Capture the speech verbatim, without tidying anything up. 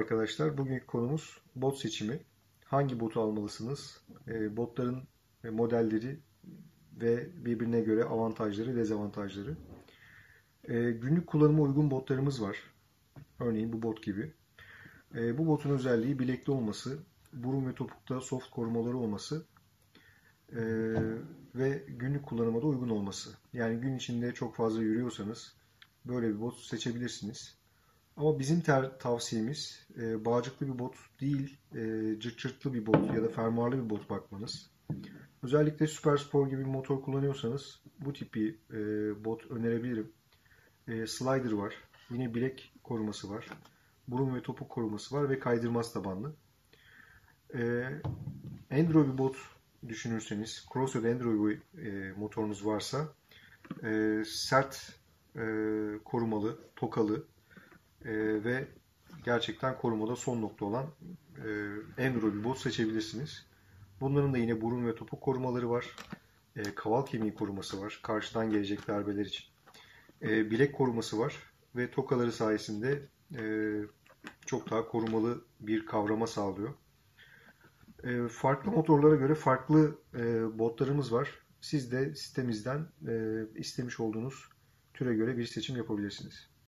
arkadaşlar. Bugünkü konumuz bot seçimi. Hangi botu almalısınız? E, botların e, modelleri ve birbirine göre avantajları, dezavantajları. E, günlük kullanıma uygun botlarımız var. Örneğin bu bot gibi. E, bu botun özelliği bilekli olması, burun ve topukta soft korumaları olması e, ve günlük kullanıma da uygun olması. Yani gün içinde çok fazla yürüyorsanız böyle bir bot seçebilirsiniz. Ama bizim ter, tavsiyemiz e, bağcıklı bir bot değil, e, cırt cırtlı bir bot ya da fermuarlı bir bot bakmanız. Özellikle Supersport gibi bir motor kullanıyorsanız bu tip bir e, bot önerebilirim. E, slider var, yine bilek koruması var, burun ve topuk koruması var ve kaydırmaz tabanlı. E, Enduro bir bot düşünürseniz, cross ya da enduro bir e, motorunuz varsa e, sert e, korumalı, tokalı e, ve gerçekten korumada son nokta olan e, enduro bir bot seçebilirsiniz. Bunların da yine burun ve topuk korumaları var. E, kaval kemiği koruması var. Karşıdan gelecek darbeler için. E, bilek koruması var. Ve tokaları sayesinde e, çok daha korumalı bir kavrama sağlıyor. E, farklı motorlara göre farklı e, botlarımız var. Siz de sitemizden e, istemiş olduğunuz türe göre bir seçim yapabilirsiniz.